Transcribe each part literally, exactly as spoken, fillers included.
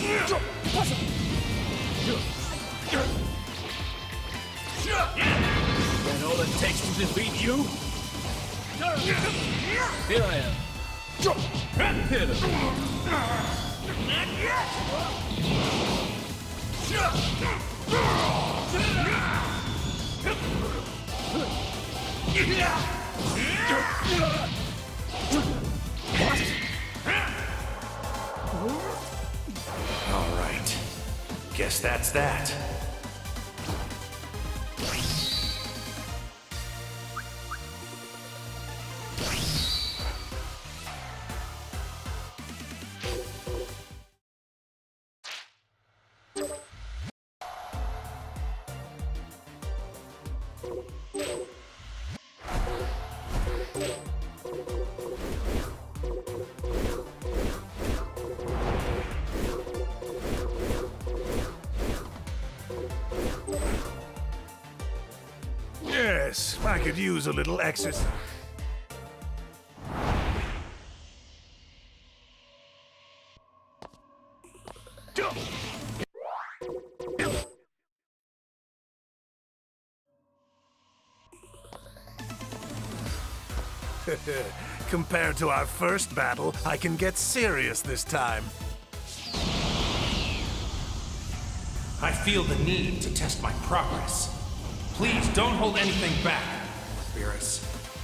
And all it takes to defeat you? Here I am. Hit him. Not yet! All right. Guess that's that. Yes, I could use a little exercise. Compared to our first battle, I can get serious this time. I feel the need to test my progress. Please don't hold anything back, Beerus.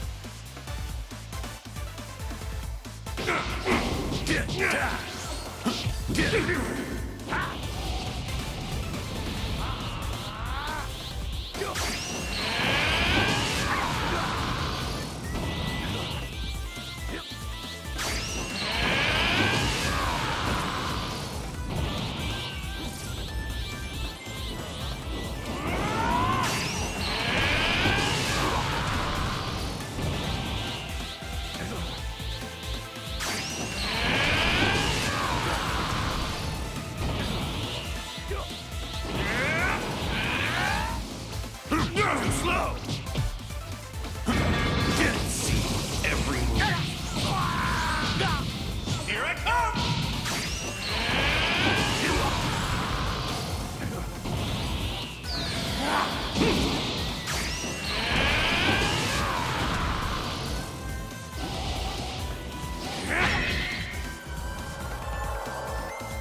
Slow! See every move. Here I come!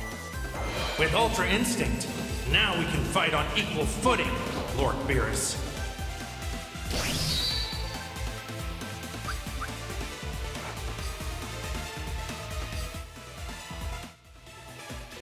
With Ultra Instinct, now we can fight on equal footing, Lord Beerus.